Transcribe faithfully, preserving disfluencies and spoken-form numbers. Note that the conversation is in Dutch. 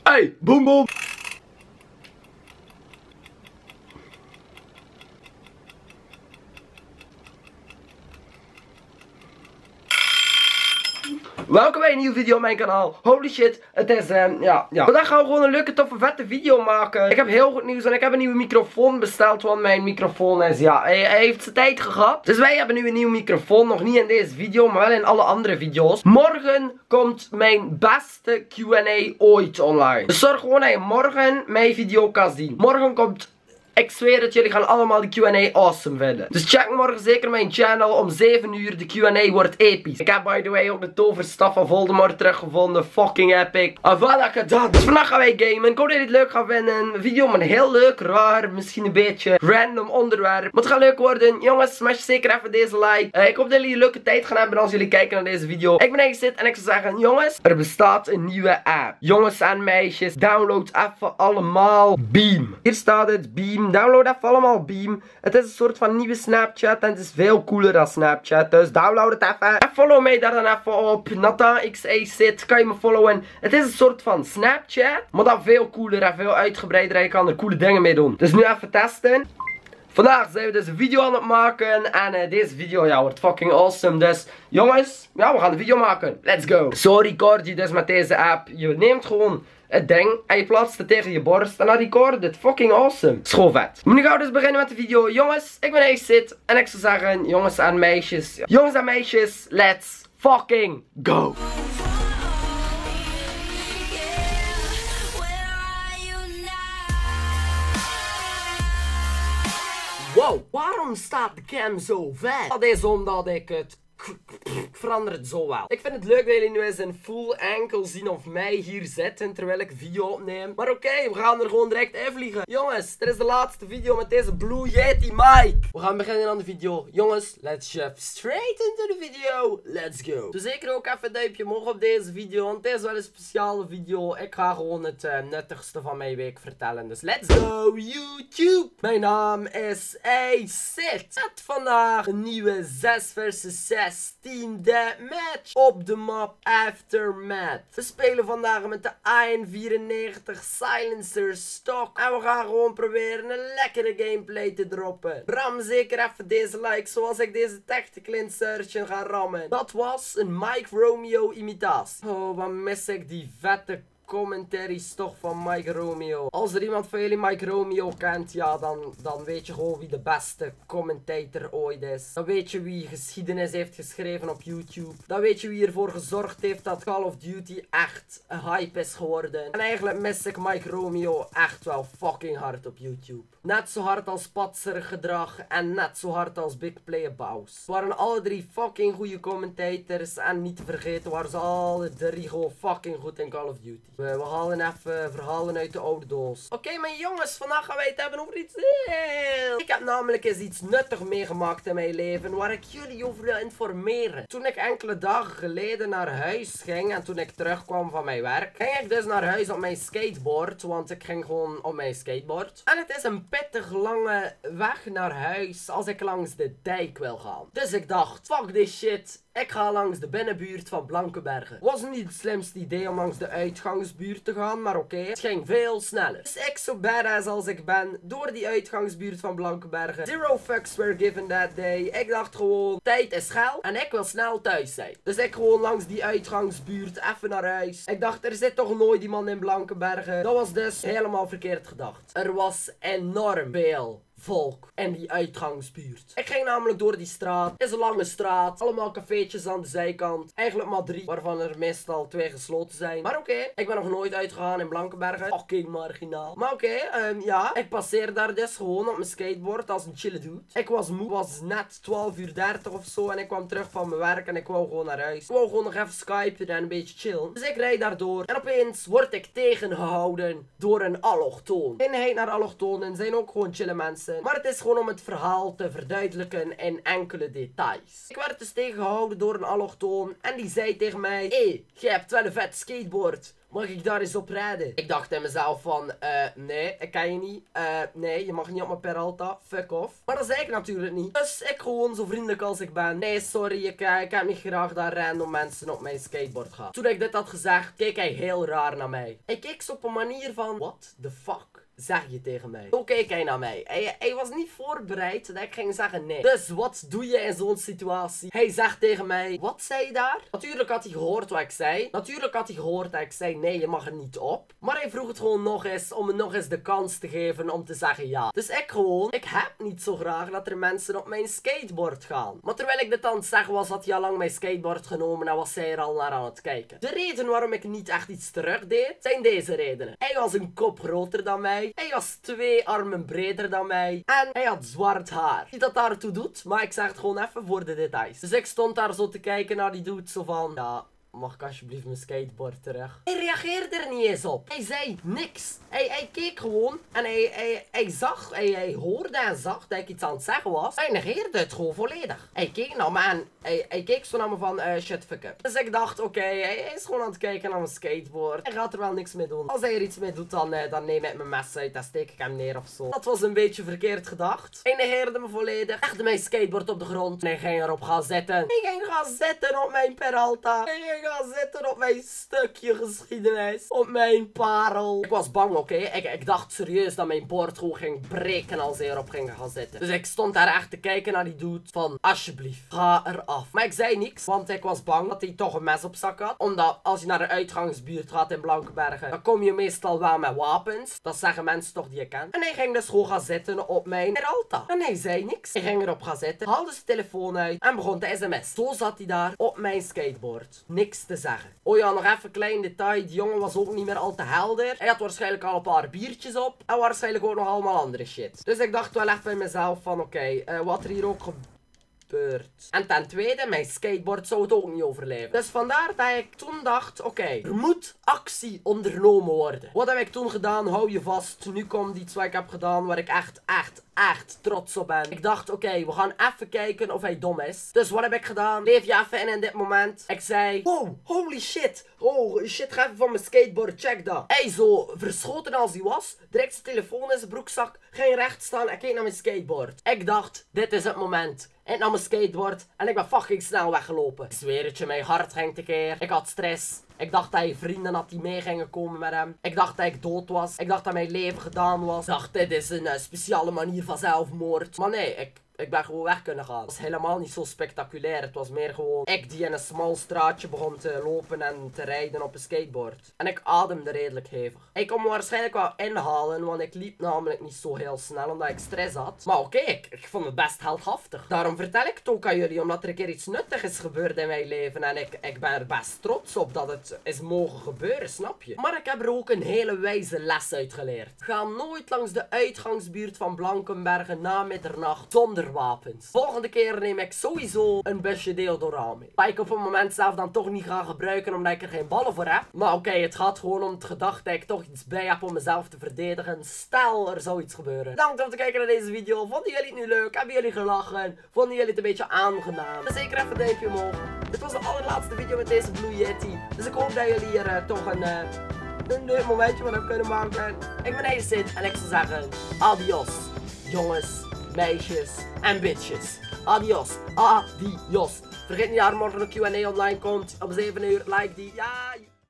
Hey, boom boom. Welkom bij een nieuwe video op mijn kanaal. Holy shit, het is, um, ja, ja. Vandaag gaan we gewoon een leuke, toffe, vette video maken. Ik heb heel goed nieuws en ik heb een nieuwe microfoon besteld, want mijn microfoon is, ja, hij, hij heeft zijn tijd gehad. Dus wij hebben nu een nieuwe microfoon, nog niet in deze video, maar wel in alle andere video's. Morgen komt mijn beste Q en A ooit online. Dus zorg gewoon dat je morgen mijn video kan zien. Morgen komt... Ik zweer het, jullie gaan allemaal de Q en A awesome vinden. Dus check morgen zeker mijn channel om zeven uur. De Q en A wordt episch. Ik heb by the way ook de toverstaf van Voldemort teruggevonden. Fucking epic. En wat heb ik gedaan? Dus vandaag gaan wij gamen. Ik hoop dat jullie het leuk gaan vinden. Een video met een heel leuk, raar, misschien een beetje random onderwerp. Maar het gaat leuk worden. Jongens, smash zeker even deze like. Uh, ik hoop dat jullie een leuke tijd gaan hebben als jullie kijken naar deze video. Ik ben Exit en ik zou zeggen, jongens, er bestaat een nieuwe app. Jongens en meisjes, download even allemaal Beam. Hier staat het, Beam. Download even allemaal Beam. Het is een soort van nieuwe Snapchat en het is veel cooler dan Snapchat. Dus download het even. En follow mij daar dan even op. NathanXAzit, kan je me followen. Het is een soort van Snapchat, maar dan veel cooler en veel uitgebreider. Je kan er coole dingen mee doen. Dus nu even testen. Vandaag zijn we dus een video aan het maken. En uh, deze video, ja, wordt fucking awesome. Dus jongens, ja, we gaan een video maken. Let's go. Zo record je dus met deze app. Je neemt gewoon het ding en je plaatst het tegen je borst en dan record het. Fucking awesome. School vet. Maar nu gaan we dus beginnen met de video. Jongens, ik ben Exit en ik zou zeggen, jongens en meisjes. Jongens en meisjes, let's fucking go. Wow, waarom staat de cam zo vet? Dat is omdat ik het... Ik verander het zo wel. Ik vind het leuk dat jullie nu eens een full enkel zien of mij hier zitten terwijl ik video opneem. Maar oké, okay, we gaan er gewoon direct in vliegen. Jongens, dit is de laatste video met deze Blue Yeti mic. We gaan beginnen aan de video. Jongens, let's jump straight into the video. Let's go. Dus zeker ook even een duimpje omhoog op deze video, want het is wel een speciale video. Ik ga gewoon het uh, nuttigste van mijn week vertellen. Dus let's go YouTube. Mijn naam is Exit. Met vandaag een nieuwe zes versus zes Team Deathmatch op de map Aftermath. We spelen vandaag met de A N vierennegentig Silencer stock. En we gaan gewoon proberen een lekkere gameplay te droppen. Ram zeker even deze like zoals ik deze tactical insertion ga rammen. Dat was een Mike Romeo imitatie. Oh, wat mis ik die vette commentaries toch van Mike Romeo. Als er iemand van jullie Mike Romeo kent, ja, dan, dan weet je gewoon wie de beste commentator ooit is. Dan weet je wie geschiedenis heeft geschreven op YouTube. Dan weet je wie ervoor gezorgd heeft dat Call of Duty echt een hype is geworden. En eigenlijk mis ik Mike Romeo echt wel fucking hard op YouTube. Net zo hard als patserig gedrag en net zo hard als Big Player Bows. Het waren alle drie fucking goede commentators en niet te vergeten waren ze alle drie gewoon fucking goed in Call of Duty. We, we halen even verhalen uit de oude doos. Oké, okay, mijn jongens, vandaag gaan wij het hebben over iets heel... Ik heb namelijk eens iets nuttig meegemaakt in mijn leven waar ik jullie over wil informeren. Toen ik enkele dagen geleden naar huis ging en toen ik terugkwam van mijn werk, ging ik dus naar huis op mijn skateboard, want ik ging gewoon op mijn skateboard. En het is een pittig lange weg naar huis als ik langs de dijk wil gaan. Dus ik dacht, fuck this shit. Ik ga langs de binnenbuurt van Blankenbergen. Was niet het slimste idee om langs de uitgangsbuurt te gaan, maar oké, okay, het ging veel sneller. Dus ik, zo badass als ik ben, door die uitgangsbuurt van Blankenbergen. Zero fucks were given that day. Ik dacht gewoon, tijd is geld en ik wil snel thuis zijn. Dus ik gewoon langs die uitgangsbuurt even naar huis. Ik dacht, er zit toch nooit iemand in Blankenbergen. Dat was dus helemaal verkeerd gedacht. Er was enorm veel volk in die uitgangsbuurt. Ik ging namelijk door die straat. Het is een lange straat. Allemaal cafeetjes aan de zijkant. Eigenlijk maar drie, waarvan er meestal twee gesloten zijn. Maar oké, okay, ik ben nog nooit uitgegaan in Blankenbergen. Fucking marginaal. Maar oké, okay, um, ja. Ik passeer daar dus gewoon op mijn skateboard als een chille dude. Ik was moe. Het was net twaalf uur dertig of zo. En ik kwam terug van mijn werk en ik wou gewoon naar huis. Ik wou gewoon nog even skypen en een beetje chillen. Dus ik rijd daardoor. En opeens word ik tegengehouden door een allochtoon. Eenheid naar allochtonen zijn ook gewoon chille mensen. Maar het is gewoon om het verhaal te verduidelijken in enkele details. Ik werd dus tegengehouden door een allochtoon en die zei tegen mij: hé, hey, jij hebt wel een vet skateboard. mag ik daar eens op rijden? Ik dacht in mezelf van, eh, nee, ik ken je niet. Eh, nee, je mag niet op mijn Peralta. Fuck off. Maar dat zei ik natuurlijk niet. Dus ik gewoon zo vriendelijk als ik ben. Nee, sorry, ik, uh, ik heb niet graag dat random mensen op mijn skateboard gaan. Toen ik dit had gezegd, keek hij heel raar naar mij. Hij keek zo op een manier van, what the fuck zeg je tegen mij? Zo keek hij naar mij. Hij, hij was niet voorbereid dat ik ging zeggen nee. Dus wat doe je in zo'n situatie? Hij zegt tegen mij, wat zei je daar? Natuurlijk had hij gehoord wat ik zei. Natuurlijk had hij gehoord dat ik zei, nee, je mag er niet op. Maar hij vroeg het gewoon nog eens, om me nog eens de kans te geven om te zeggen ja. Dus ik gewoon, ik heb niet zo graag dat er mensen op mijn skateboard gaan. Maar terwijl ik dit aan het zeggen was, had hij al lang mijn skateboard genomen en was zij er al naar aan het kijken. De reden waarom ik niet echt iets terug deed, zijn deze redenen. Hij was een kop groter dan mij. Hij was twee armen breder dan mij. En hij had zwart haar. Niet dat daartoe doet, maar ik zeg het gewoon even voor de details. Dus ik stond daar zo te kijken naar die dude, zo van, ja, mag ik alsjeblieft mijn skateboard terug? Hij reageerde er niet eens op. Hij zei niks. Hij, hij keek gewoon en hij, hij, hij zag, hij, hij hoorde en zag dat ik iets aan het zeggen was. Hij negeerde het gewoon volledig. Hij keek naar me en hij, hij keek zo naar me van, uh, shut fuck up. Dus ik dacht, oké, okay, hij, hij is gewoon aan het kijken naar mijn skateboard. Hij gaat er wel niks mee doen. Als hij er iets mee doet, dan, uh, dan neem ik mijn mes uit en steek ik hem neer of zo. Dat was een beetje verkeerd gedacht. Hij negeerde me volledig. Legde mijn skateboard op de grond. En hij ging erop gaan zitten. Hij ging gaan zitten op mijn Peralta. Hij ging gaan zitten op mijn stukje geschiedenis. Op mijn parel. Ik was bang, oké. Okay? Ik, ik dacht serieus dat mijn bord gewoon ging breken als hij erop ging gaan zitten. Dus ik stond daar echt te kijken naar die dude van, alsjeblieft, ga eraf. Maar ik zei niks, want ik was bang dat hij toch een mes op zak had. Omdat als je naar de uitgangsbuurt gaat in Blankenbergen, dan kom je meestal wel met wapens. Dat zeggen mensen toch die je kent. En hij ging dus gewoon gaan zitten op mijn Peralta. En hij zei niks. Hij ging erop gaan zitten, haalde zijn telefoon uit en begon te sms. Zo zat hij daar op mijn skateboard. Niks te zeggen. Oh ja, nog even een klein detail. Die jongen was ook niet meer al te helder. Hij had waarschijnlijk al een paar biertjes op. En waarschijnlijk ook nog allemaal andere shit. Dus ik dacht wel even bij mezelf van, oké, okay, uh, wat er hier ook gebeurt. En ten tweede, mijn skateboard zou het ook niet overleven. Dus vandaar dat ik toen dacht, oké, okay, er moet actie ondernomen worden. Wat heb ik toen gedaan? Hou je vast. Nu komt iets wat ik heb gedaan waar ik echt, echt, echt trots op ben. Ik dacht, oké, okay, we gaan even kijken of hij dom is. Dus wat heb ik gedaan? Leef je even in in dit moment. Ik zei, wow, holy shit. Oh, shit, ga even van mijn skateboard, check dat. Hij zo verschoten als hij was. Direct zijn telefoon in zijn broekzak. Ging recht staan en keek naar mijn skateboard. Ik dacht, dit is het moment. Ik nam mijn skateboard en ik ben fucking snel weggelopen. Ik zweer het je, mijn hart ging tekeer. Ik had stress. Ik dacht dat hij vrienden had die mee gingen komen met hem. Ik dacht dat ik dood was. Ik dacht dat mijn leven gedaan was. Ik dacht, dit is een uh, speciale manier van zelfmoord. Maar nee, ik... Ik ben gewoon weg kunnen gaan. Het was helemaal niet zo spectaculair. Het was meer gewoon ik die in een smal straatje begon te lopen en te rijden op een skateboard. En ik ademde redelijk hevig. Ik kon me waarschijnlijk wel inhalen, want ik liep namelijk niet zo heel snel omdat ik stress had. Maar oké, okay, ik, ik vond het best heldhaftig. Daarom vertel ik het ook aan jullie, omdat er een keer iets nuttigs is gebeurd in mijn leven. En ik, ik ben er best trots op dat het is mogen gebeuren, snap je? Maar ik heb er ook een hele wijze les uit geleerd. Ga nooit langs de uitgangsbuurt van Blankenbergen na middernacht zonder wapens. Volgende keer neem ik sowieso een busje deodorant mee. Wat ik op het moment zelf dan toch niet ga gebruiken omdat ik er geen ballen voor heb. Maar oké, okay, het gaat gewoon om het gedacht dat ik toch iets bij heb om mezelf te verdedigen. Stel er zou iets gebeuren. Bedankt om te kijken naar deze video. Vonden jullie het nu leuk? Hebben jullie gelachen? Vonden jullie het een beetje aangenaam? Dan zeker even een duimpje omhoog. Dit was de allerlaatste video met deze Blue Yeti. Dus ik hoop dat jullie hier uh, toch een... Uh, een leuk momentje van hebben kunnen maken. Ik ben Acid en ik zou zeggen, adios, jongens, meisjes en bitches. Adios, adios. Vergeet niet dat er morgen een Q en A online komt. Om zeven uur, like die. Ja.